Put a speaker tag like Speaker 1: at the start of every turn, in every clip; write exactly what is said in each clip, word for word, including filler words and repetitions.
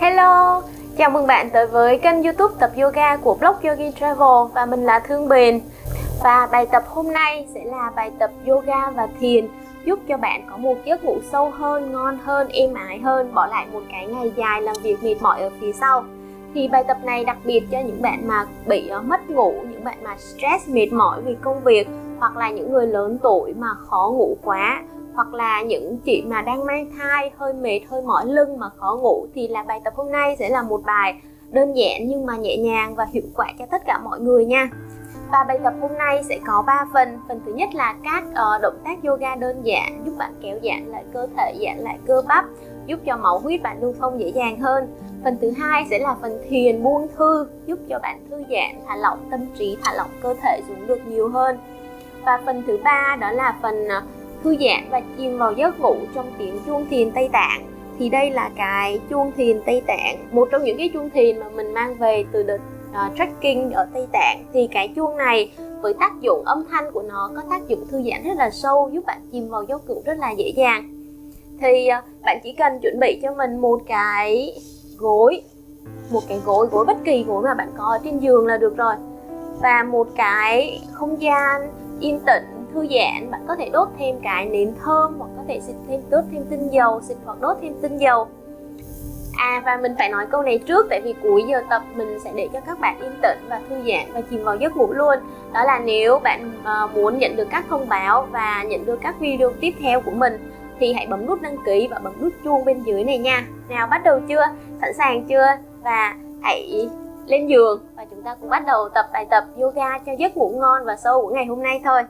Speaker 1: Hello, chào mừng bạn tới với kênh YouTube tập yoga của blog Yogi Travel và mình là Thương Bền. Và bài tập hôm nay sẽ là bài tập yoga và thiền giúp cho bạn có một giấc ngủ sâu hơn, ngon hơn, êm ái hơn, bỏ lại một cái ngày dài làm việc mệt mỏi ở phía sau. Thì bài tập này đặc biệt cho những bạn mà bị uh, mất ngủ, những bạn mà stress mệt mỏi vì công việc, hoặc là những người lớn tuổi mà khó ngủ quá, hoặc là những chị mà đang mang thai hơi mệt, hơi mỏi lưng mà khó ngủ, thì là bài tập hôm nay sẽ là một bài đơn giản nhưng mà nhẹ nhàng và hiệu quả cho tất cả mọi người nha. Và bài tập hôm nay sẽ có ba phần. Phần thứ nhất là các uh, động tác yoga đơn giản giúp bạn kéo giãn lại cơ thể, giãn lại cơ bắp, giúp cho máu huyết bạn lưu thông dễ dàng hơn. Phần thứ hai sẽ là phần thiền buông thư, giúp cho bạn thư giãn, thả lỏng tâm trí, thả lỏng cơ thể xuống được nhiều hơn. Và phần thứ ba đó là phần uh, thư giãn và chìm vào giấc ngủ trong tiếng chuông thiền Tây Tạng. Thì đây là cái chuông thiền Tây Tạng, một trong những cái chuông thiền mà mình mang về từ đợt uh, trekking ở Tây Tạng. Thì cái chuông này với tác dụng âm thanh của nó có tác dụng thư giãn rất là sâu, giúp bạn chìm vào giấc ngủ rất là dễ dàng. Thì uh, bạn chỉ cần chuẩn bị cho mình một cái gối, một cái gối, gối bất kỳ gối mà bạn có ở trên giường là được rồi. Và một cái không gian yên tĩnh, thư giãn. Bạn có thể đốt thêm cái nến thơm, hoặc có thể xịt thêm, đốt thêm tinh dầu, xịt hoặc đốt thêm tinh dầu. À, và mình phải nói câu này trước, tại vì cuối giờ tập mình sẽ để cho các bạn yên tĩnh và thư giãn và chìm vào giấc ngủ luôn. Đó là nếu bạn uh, muốn nhận được các thông báo và nhận được các video tiếp theo của mình thì hãy bấm nút đăng ký và bấm nút chuông bên dưới này nha. Nào, bắt đầu chưa? Sẵn sàng chưa? Và hãy lên giường và chúng ta cùng bắt đầu tập bài tập yoga cho giấc ngủ ngon và sâu của ngày hôm nay thôi.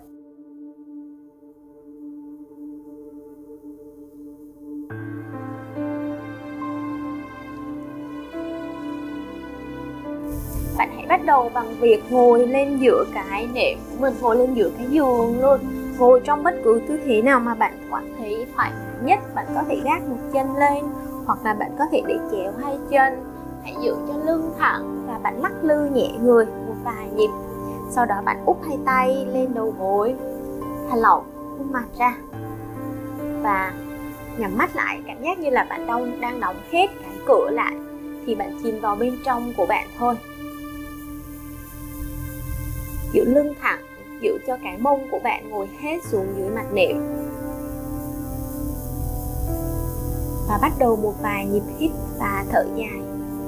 Speaker 1: Bạn hãy bắt đầu bằng việc ngồi lên giữa cái nệm của mình, ngồi lên giữa cái giường luôn. Ngồi trong bất cứ tư thế nào mà bạn cảm thấy thoải mái nhất. Bạn có thể gác một chân lên, hoặc là bạn có thể để chéo hai chân. Hãy giữ cho lưng thẳng và bạn lắc lư nhẹ người một vài nhịp. Sau đó bạn úp hai tay lên đầu gối, thả lỏng khuôn mặt ra và nhắm mắt lại, cảm giác như là bạn đang, đang đóng hết cái cửa lại. Thì bạn chìm vào bên trong của bạn thôi. Giữ lưng thẳng, giữ cho cái mông của bạn ngồi hết xuống dưới mặt nệm. Và bắt đầu một vài nhịp hít và thở dài.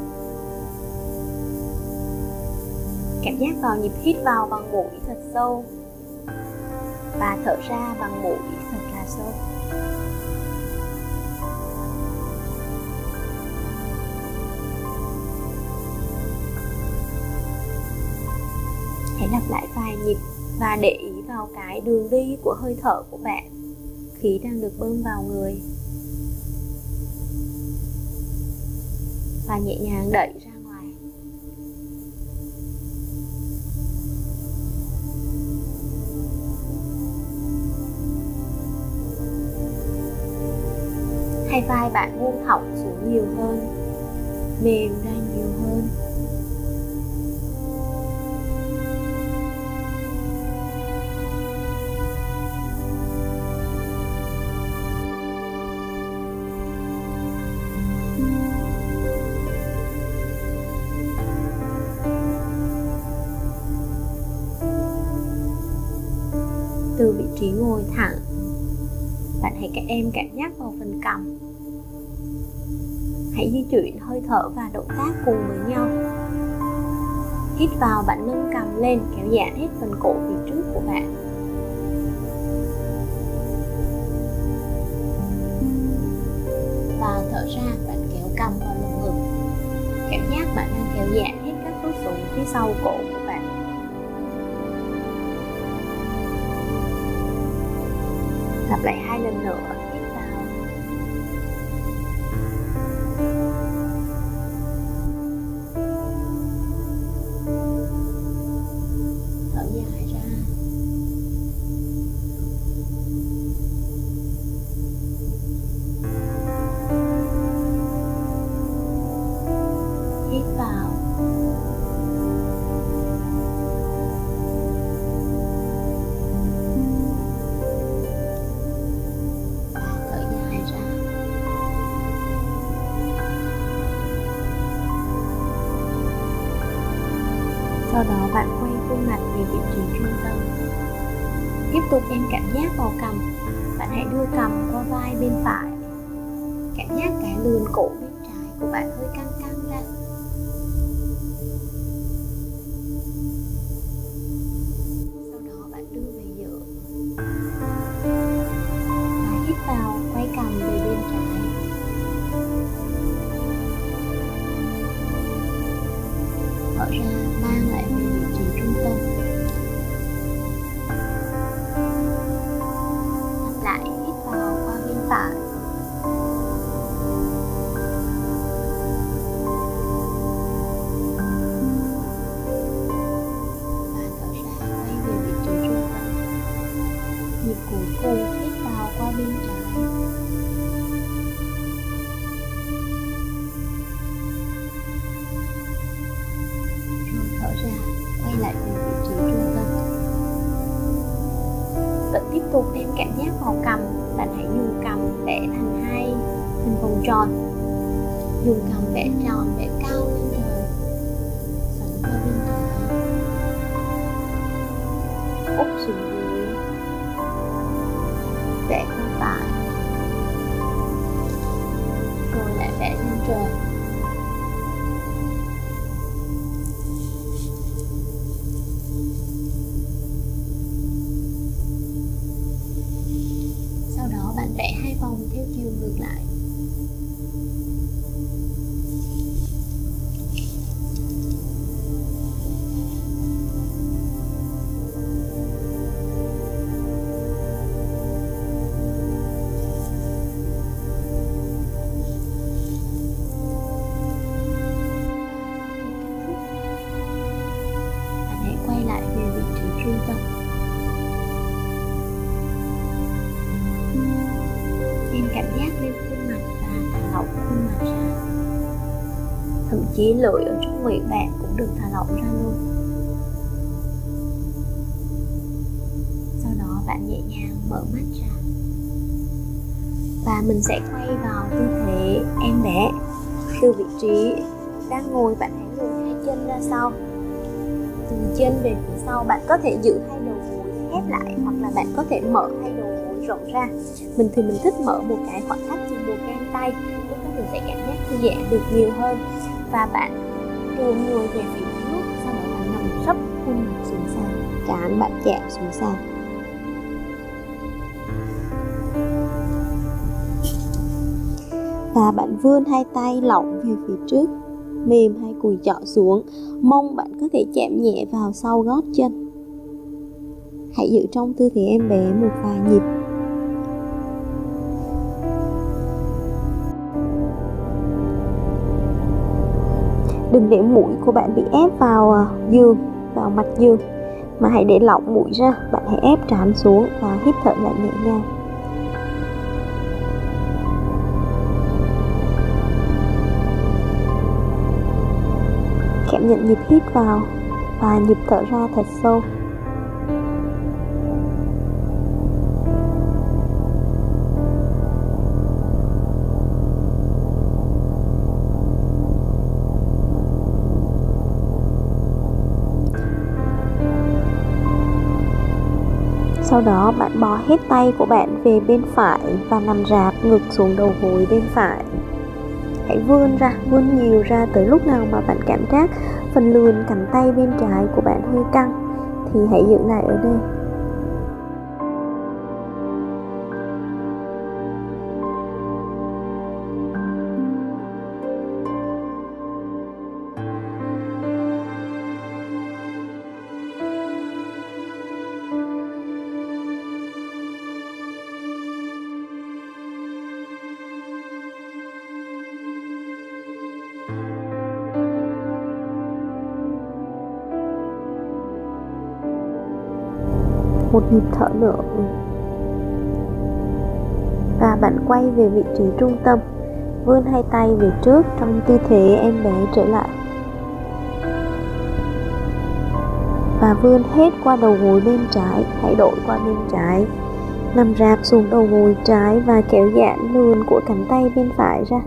Speaker 1: Cảm giác vào nhịp hít vào bằng mũi thật sâu và thở ra bằng mũi thật là sâu. Hãy lặp lại vài nhịp và để ý vào cái đường đi của hơi thở của bạn. Khí đang được bơm vào người và nhẹ nhàng đẩy ra ngoài. Hai vai bạn buông thõng xuống nhiều hơn, mềm ra nhiều hơn. Từ vị trí ngồi thẳng, bạn hãy các em cảm giác vào phần cằm. Hãy di chuyển hơi thở và động tác cùng với nhau. Hít vào, bạn nâng cằm lên, kéo giãn hết phần cổ phía trước của bạn. Và thở ra, bạn kéo cằm vào lồng ngực. Cảm giác bạn đang kéo giãn hết các đốt sống phía sau cổ của bạn. Lặp lại hai lần nữa. Hít vào, thở dài ra. Hít vào, Sau đó bạn quay khuôn mặt về vị trí trung tâm. Tiếp tục đem cảm giác vào cằm. Bạn hãy đưa cằm qua vai bên phải. Cảm giác cái lườn cổ bên trái của bạn hơi căng căng ra. Sau đó bạn đưa về giữa và hít vào, quay cằm về bên trái. Thở ra, mang lại về vị trí trung tâm. Lặp lại, hít vào qua bên phải. Và thở ra, quay về vị trí trung tâm. Nhịp cuối cùng, hít vào qua bên trái. Thở ra, quay lại về vị trí trung tâm. Vẫn tiếp tục đem cảm giác vào cằm. Bạn hãy dùng cằm vẽ thành hai hình vòng tròn. Dùng cằm vẽ tròn, vẽ cao lên trời. Xoắn qua bên trái, úp xuống dưới, vẽ qua phải, rồi lại vẽ lên trời. Sau đó bạn vẽ hai vòng theo chiều ngược lại. Bạn hãy quay lại về vị trí trung tâm. Đem cảm giác lên khuôn mặt và thả lỏng khuôn mặt ra. Thậm chí lưỡi ở trong miệng bạn cũng được thả lỏng ra luôn. Sau đó bạn nhẹ nhàng mở mắt ra. Và mình sẽ quay vào tư thế em bé. Từ vị trí đang ngồi, bạn hãy lùi hai chân ra sau. Từ chân về phía sau, bạn có thể giữ hai đầu gối khép lại, hoặc là bạn có thể mở hai đầu gối rộng ra. Mình thì mình thích mở một cái khoảng cách trên một gang tay, lúc đó mình sẽ cảm giác thư giãn được nhiều hơn. Và bạn đưa người về phía trước, sau đó bạn nằm sấp khuôn mặt xuống sàn, trán bạn chạm xuống sàn. Và bạn vươn hai tay lỏng về phía trước, mềm hai cùi chỏ xuống. Mông bạn có thể chạm nhẹ vào sau gót chân. Hãy giữ trong tư thế em bé một vài nhịp. Đừng để mũi của bạn bị ép vào giường, vào mặt giường, mà hãy để lỏng mũi ra. Bạn hãy ép trán xuống và hít thở lại nhẹ nhàng. Cảm nhận nhịp hít vào và nhịp thở ra thật sâu. Sau đó bạn bó hết tay của bạn về bên phải và nằm rạp ngực xuống đầu gối bên phải. Hãy vươn ra, vươn nhiều ra tới lúc nào mà bạn cảm giác phần lườn cánh tay bên trái của bạn hơi căng thì hãy giữ lại ở đây. Một nhịp thở nữa và bạn quay về vị trí trung tâm, vươn hai tay về trước trong tư thế em bé trở lại và vươn hết qua đầu gối bên trái. Hãy đổi qua bên trái, nằm rạp xuống đầu gối trái và kéo giãn lườn của cánh tay bên phải ra.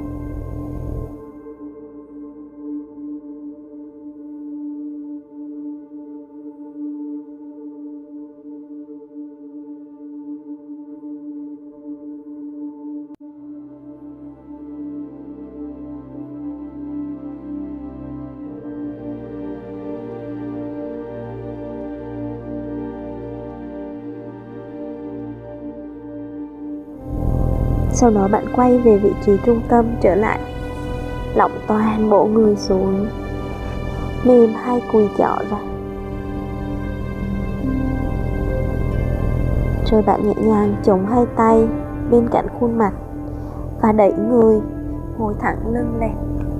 Speaker 1: Sau đó bạn quay về vị trí trung tâm trở lại, lỏng toàn bộ người xuống, mềm hai cùi chỏ ra. Rồi bạn nhẹ nhàng chống hai tay bên cạnh khuôn mặt và đẩy người ngồi thẳng lưng lên.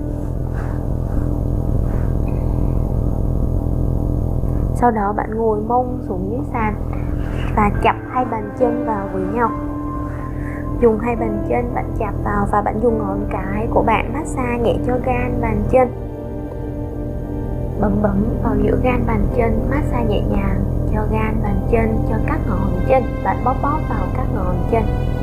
Speaker 1: Sau đó bạn ngồi mông xuống dưới sàn và chập hai bàn chân vào với nhau. Dùng hai bàn chân bạn chạm vào và bạn dùng ngón cái của bạn massage nhẹ cho gan bàn chân. Bấm bấm vào giữa gan bàn chân, massage nhẹ nhàng cho gan bàn chân, cho các ngón chân. Bạn bóp bóp vào các ngón chân.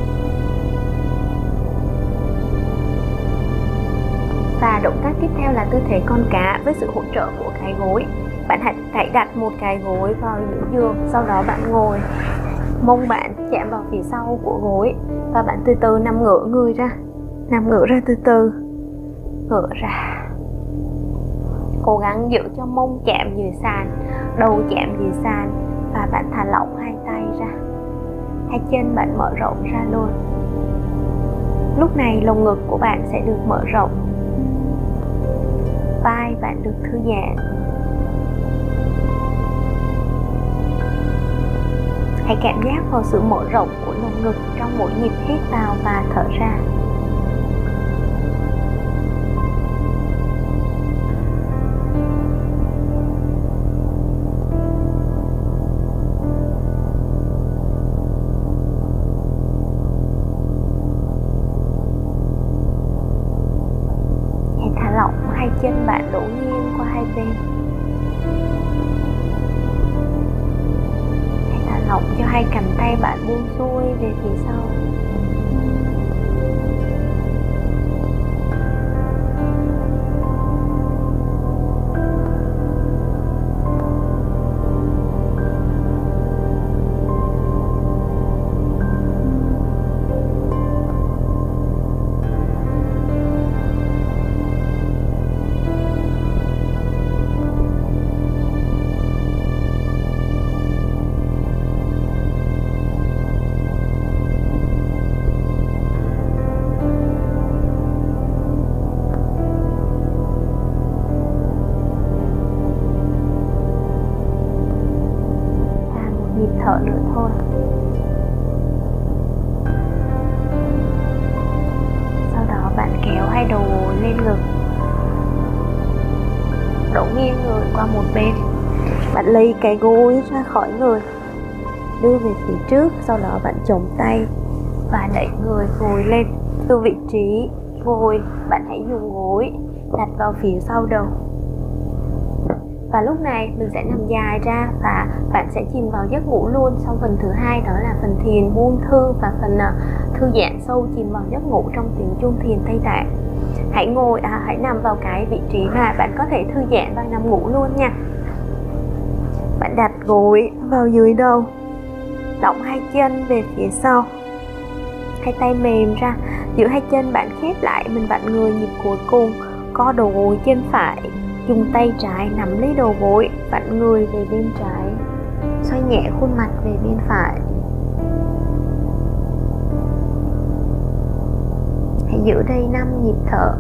Speaker 1: Và động tác tiếp theo là tư thế con cá với sự hỗ trợ của cái gối. Bạn hãy, hãy đặt một cái gối vào giữa giường, sau đó bạn ngồi, mông bạn chạm vào phía sau của gối và bạn từ từ nằm ngửa người ra, nằm ngửa ra từ từ, ngửa ra. Cố gắng giữ cho mông chạm dưới sàn, đầu chạm dưới sàn và bạn thả lỏng hai tay ra. Hai chân bạn mở rộng ra luôn. Lúc này lồng ngực của bạn sẽ được mở rộng, vai bạn được thư giãn. Hãy cảm giác vào sự mở rộng của lồng ngực trong mỗi nhịp hít vào và thở ra. Hãy thả lỏng hai chân bạn đổ nghiêng qua hai bên. Lỏng cho hai cánh tay bạn buông xuôi về phía sau. Thở nữa thôi. Sau đó bạn kéo hai đầu gối lên ngực, đổ nghiêng người qua một bên. Bạn lấy cái gối ra khỏi người, đưa về phía trước. Sau đó bạn chống tay và đẩy người ngồi lên. Từ vị trí ngồi, bạn hãy dùng gối đặt vào phía sau đầu. Và lúc này mình sẽ nằm dài ra và bạn sẽ chìm vào giấc ngủ luôn. Xong phần thứ hai đó là phần thiền buông thư và phần uh, thư giãn sâu, chìm vào giấc ngủ trong tiếng chuông thiền Tây Tạng. Hãy ngồi, à, hãy nằm vào cái vị trí mà bạn có thể thư giãn và nằm ngủ luôn nha. Bạn đặt gối vào dưới đầu, đóng hai chân về phía sau, hai tay mềm ra, giữa hai chân bạn khép lại, mình vặn người nhịp cuối cùng, co đầu gối chân phải. Dùng tay trái nắm lấy đầu gối, vặn người về bên trái, xoay nhẹ khuôn mặt về bên phải. Hãy giữ đây năm nhịp thở.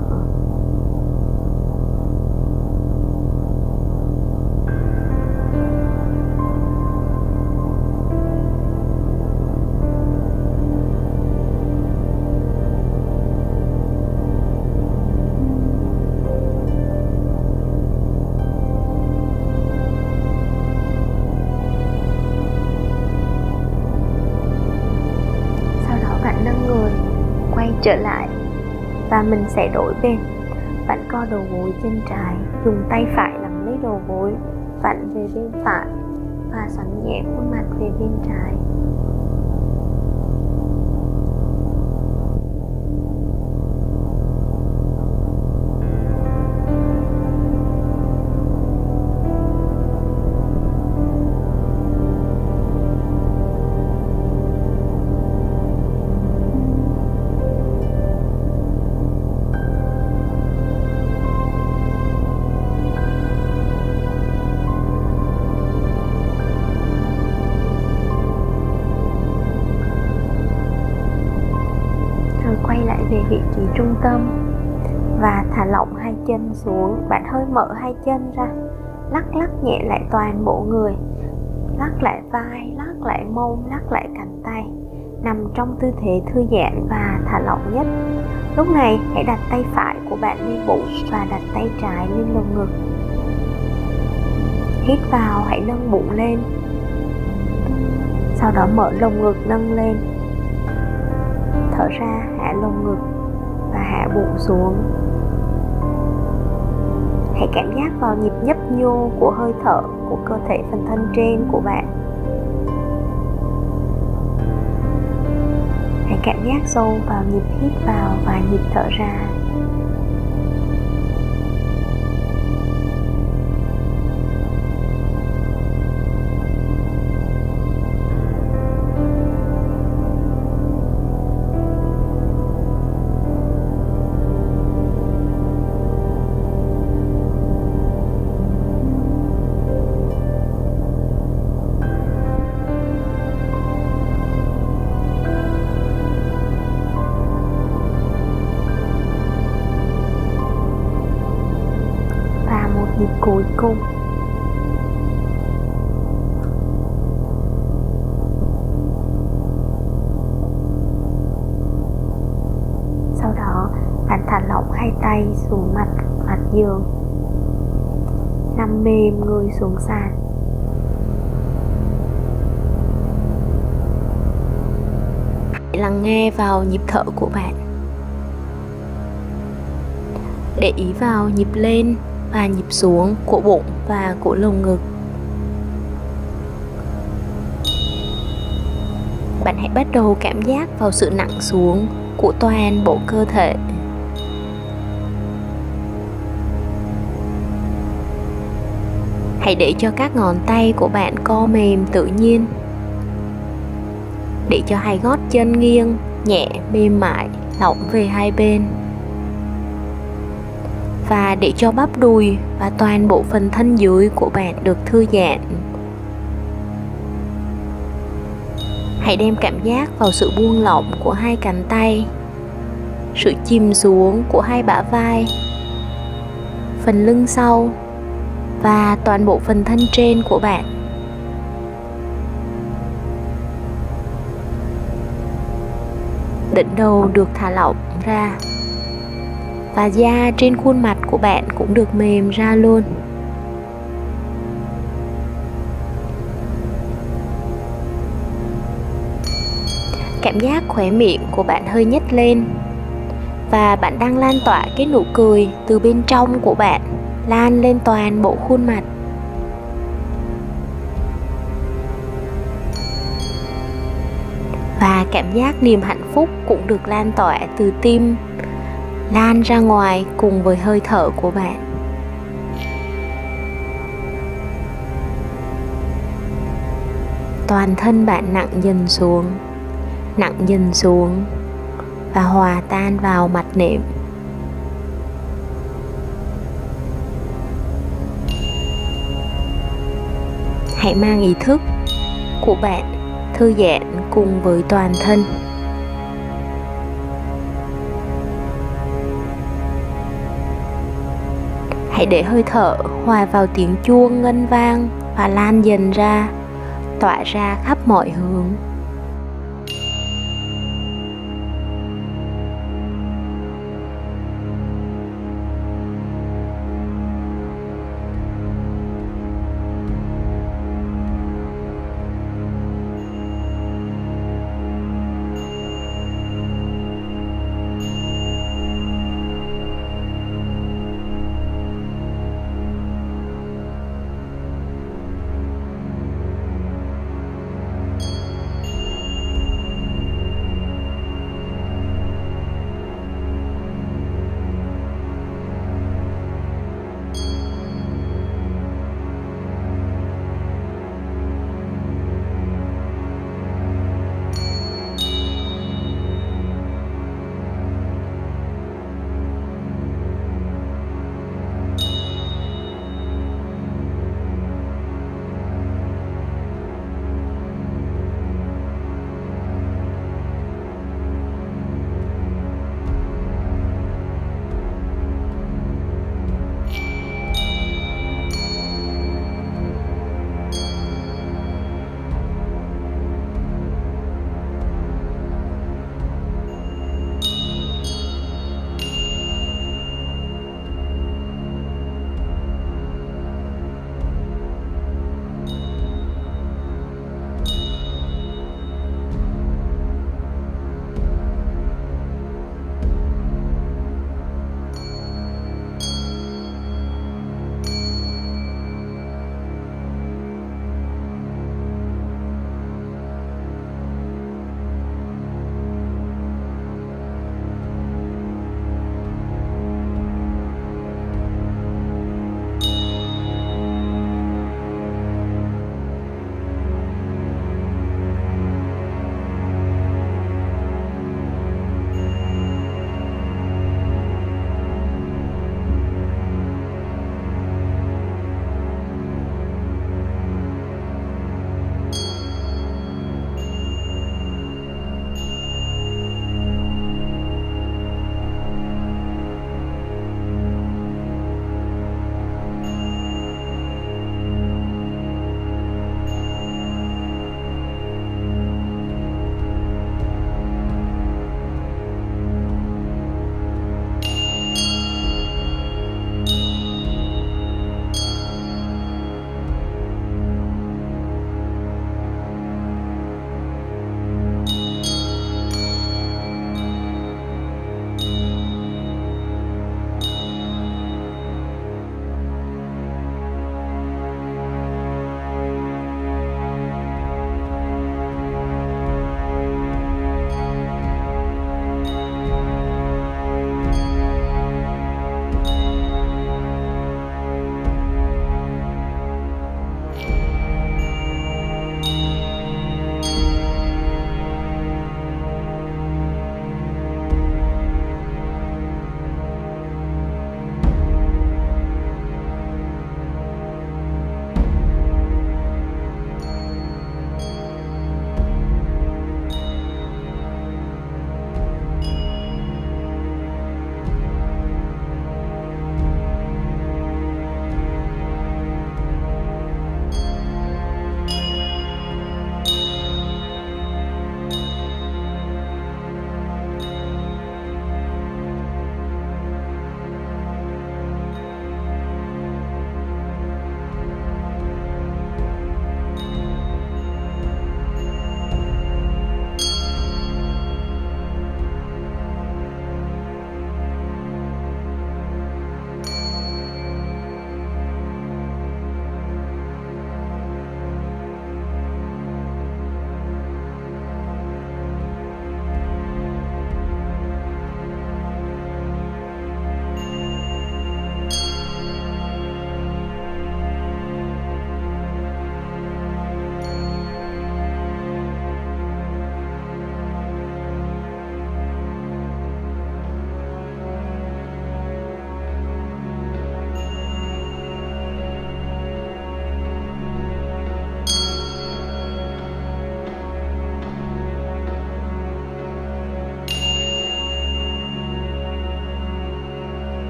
Speaker 1: Trở lại và mình sẽ đổi bên. Bạn co đầu gối chân trái, dùng tay phải nắm lấy đầu gối, vặn về bên phải và xoắn nhẹ khuôn mặt về bên trái. và thả lỏng hai chân xuống. Bạn hơi mở hai chân ra, lắc lắc nhẹ lại toàn bộ người, lắc lại vai, lắc lại mông, lắc lại cánh tay, nằm trong tư thế thư giãn và thả lỏng nhất. Lúc này hãy đặt tay phải của bạn lên bụng và đặt tay trái lên lồng ngực. Hít vào, hãy nâng bụng lên, sau đó mở lồng ngực nâng lên. Thở ra, hạ lồng ngực và hạ bụng xuống. Hãy cảm giác vào nhịp nhấp nhô của hơi thở của cơ thể phần thân trên của bạn. Hãy cảm giác sâu vào nhịp hít vào và nhịp thở ra. Nhịp cuối cùng. Sau đó bạn thả lỏng hai tay xuống mặt mặt giường, nằm mềm người xuống sàn. Hãy lắng nghe vào nhịp thở của bạn. Để ý vào nhịp lên và nhịp xuống của bụng và của lồng ngực. Bạn hãy bắt đầu cảm giác vào sự nặng xuống của toàn bộ cơ thể. Hãy để cho các ngón tay của bạn co mềm tự nhiên. Để cho hai gót chân nghiêng, nhẹ, mềm mại, lỏng về hai bên. Và để cho bắp đùi và toàn bộ phần thân dưới của bạn được thư giãn. Hãy đem cảm giác vào sự buông lỏng của hai cánh tay, sự chìm xuống của hai bả vai, phần lưng sau và toàn bộ phần thân trên của bạn. Đỉnh đầu được thả lỏng ra và da trên khuôn mặt của bạn cũng được mềm ra luôn. Cảm giác khóe miệng của bạn hơi nhếch lên và bạn đang lan tỏa cái nụ cười từ bên trong của bạn lan lên toàn bộ khuôn mặt. Và cảm giác niềm hạnh phúc cũng được lan tỏa từ tim lan ra ngoài cùng với hơi thở của bạn. Toàn thân bạn nặng dần xuống, nặng dần xuống và hòa tan vào mặt nệm. Hãy mang ý thức của bạn thư giãn cùng với toàn thân. Hãy để hơi thở hòa vào tiếng chuông ngân vang và lan dần ra, tỏa ra khắp mọi hướng.